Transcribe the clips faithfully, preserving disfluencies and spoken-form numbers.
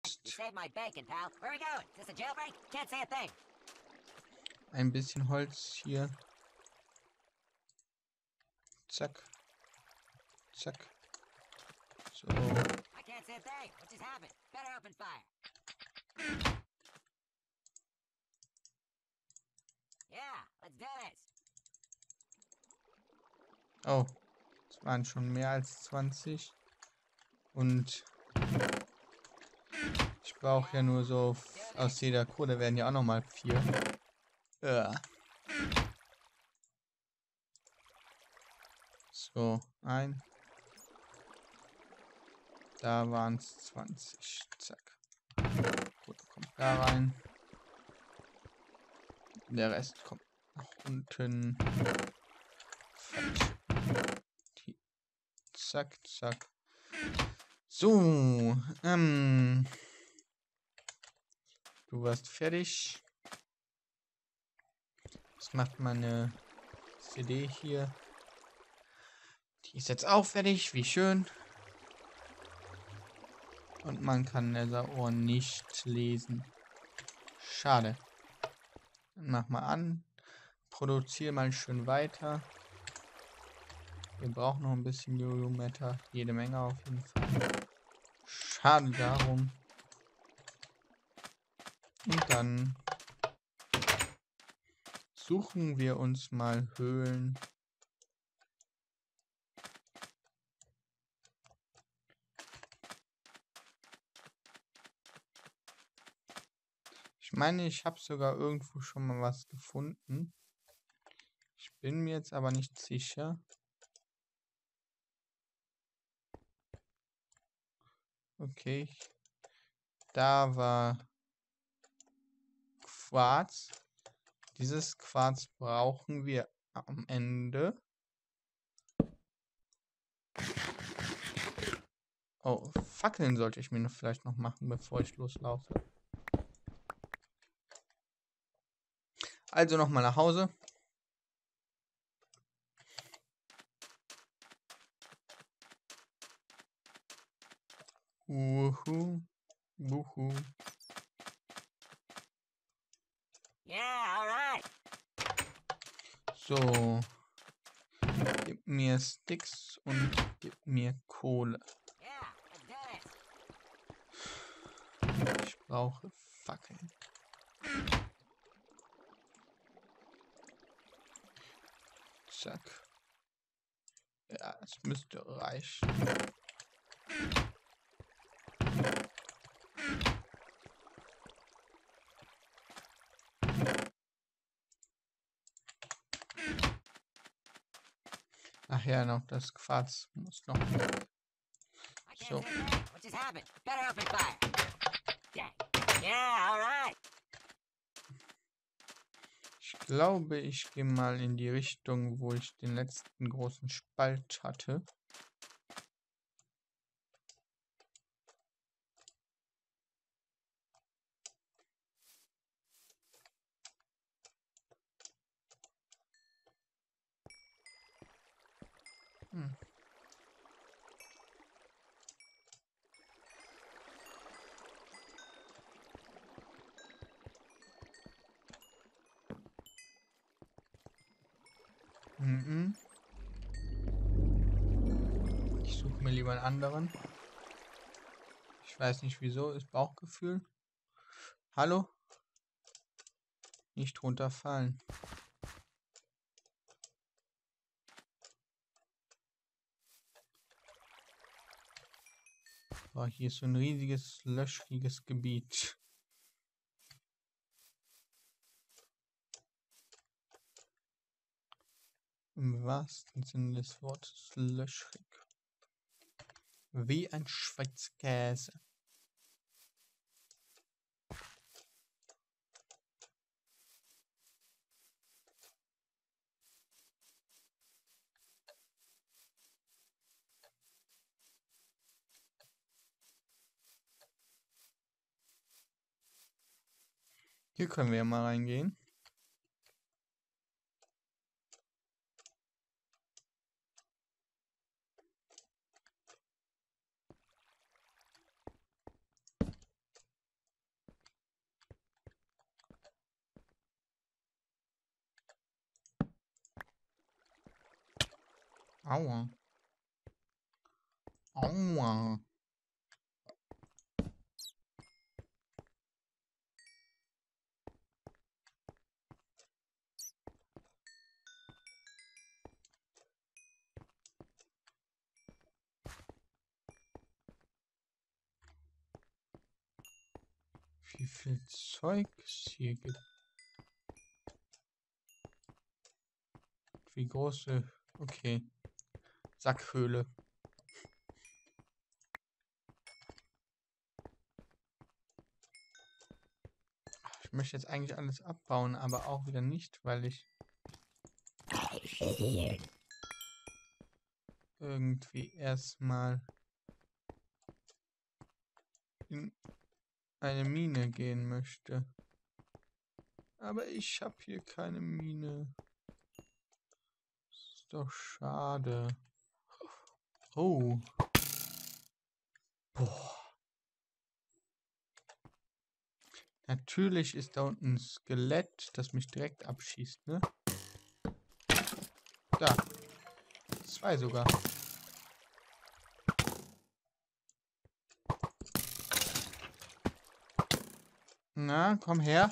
Ein bisschen Holz hier. Zack. Zack. So. Oh, es waren schon mehr als zwanzig. Und ich brauche ja nur so, aus jeder Kohle werden ja auch nochmal vier. Ja. So, ein. Da waren es zwanzig. Zack. Gut, kommt da rein. Der Rest kommt nach unten. Falsch. Zack, zack. So, ähm. Du warst fertig. Das macht meine C D hier. Die ist jetzt auch fertig, wie schön. Und man kann Nether-Ohr nicht lesen. Schade. Dann mach mal an. Produziere mal schön weiter. Wir brauchen noch ein bisschen Jojo-Matter. Jede Menge auf jeden Fall. Schade darum. Und dann suchen wir uns mal Höhlen. Ich meine, ich habe sogar irgendwo schon mal was gefunden. Ich bin mir jetzt aber nicht sicher. Okay. Da war Quarz. Dieses Quarz brauchen wir am Ende. Oh, Fackeln sollte ich mir noch vielleicht noch machen, bevor ich loslaufe. Also nochmal nach Hause. Wuhu. Wuhu. Yeah, alright. So. Gib mir Sticks und gib mir Kohle. Yeah, let's do this. Ich brauche Fackeln. Zack. Ja, es müsste reichen. Ach ja, noch das Quarz muss noch. So. What just happened? Better open fire. Dang. Yeah, alright. Ich glaube, ich gehe mal in die Richtung, wo ich den letzten großen Spalt hatte. Hm. Mhm. Ich suche mir lieber einen anderen. Ich weiß nicht wieso, ist Bauchgefühl. Hallo? Nicht runterfallen. Oh, hier ist so ein riesiges, löchriges Gebiet. Im wahrsten Sinne des Wortes löchrig. Wie ein Schweizer Käse. Hier können wir mal reingehen. Aua. Aua. Wie viel Zeug es hier gibt. Wie große. Okay. Sackhöhle. Ich möchte jetzt eigentlich alles abbauen, aber auch wieder nicht, weil ich irgendwie erstmal in eine Mine gehen möchte. Aber ich habe hier keine Mine. Ist doch schade. Oh. Boah. Natürlich ist da unten ein Skelett, das mich direkt abschießt, ne? Da. Zwei sogar. Na, komm her.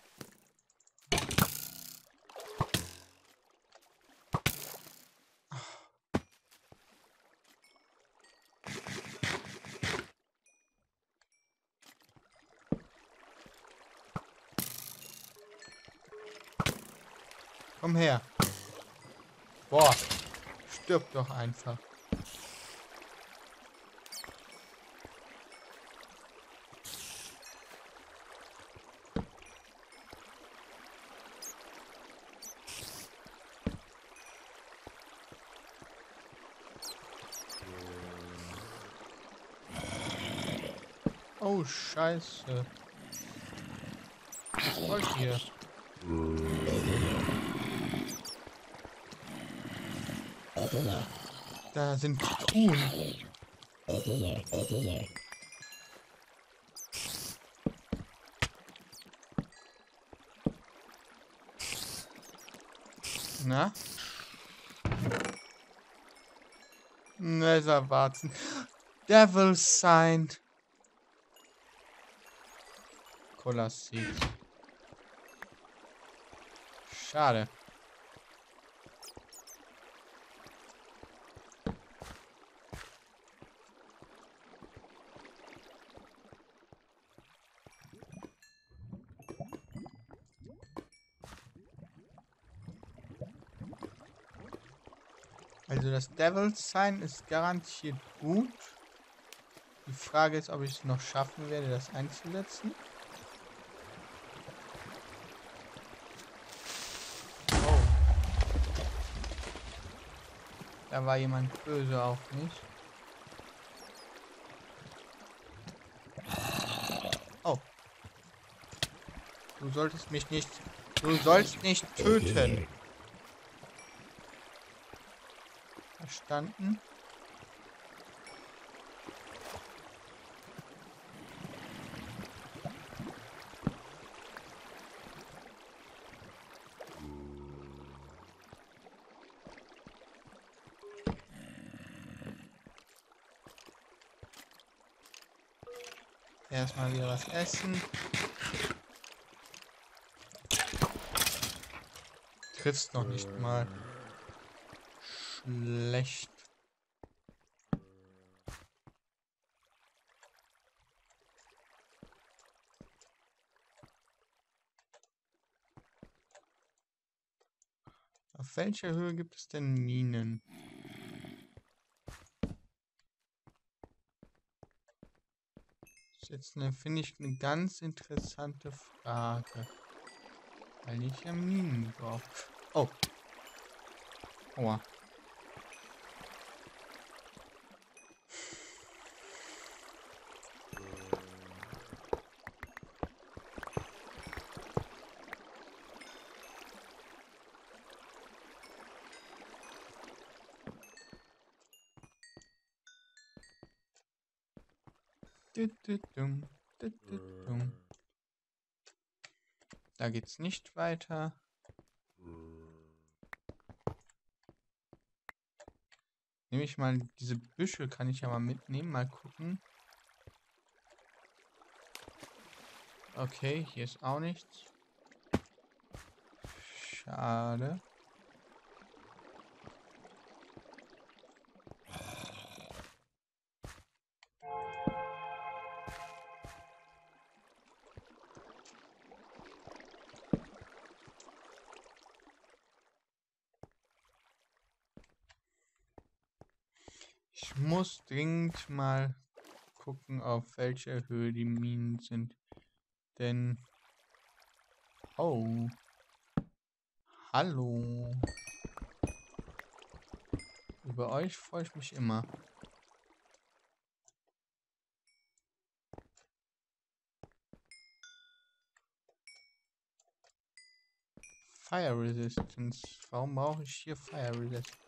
Komm her. Boah. Stirb doch einfach. Oh, scheiße. Was wollt ihr? Da sind Truhen. Na? Netherwarzen. Devil Sign. Cola-Seeds. Schade. Also das Devil Sign ist garantiert gut. Die Frage ist, ob ich es noch schaffen werde, das einzusetzen. Oh. Da war jemand böse auf mich. Oh. Du solltest mich nicht... Du sollst nicht töten. Verstanden? Erstmal wieder was essen. Triffst noch nicht mal. Schlecht. Auf welcher Höhe gibt es denn Minen? Das ist jetzt eine, finde ich, eine ganz interessante Frage. Weil ich ja Minen brauche. Oh. Aua. Da geht's nicht weiter. Nehme ich mal diese Büsche, kann ich ja mal mitnehmen, mal gucken. Okay, hier ist auch nichts. Schade. Ich muss dringend mal gucken, auf welcher Höhe die Minen sind. Denn... Oh. Hallo. Über euch freue ich mich immer. Fire Resistance. Warum brauche ich hier Fire Resistance?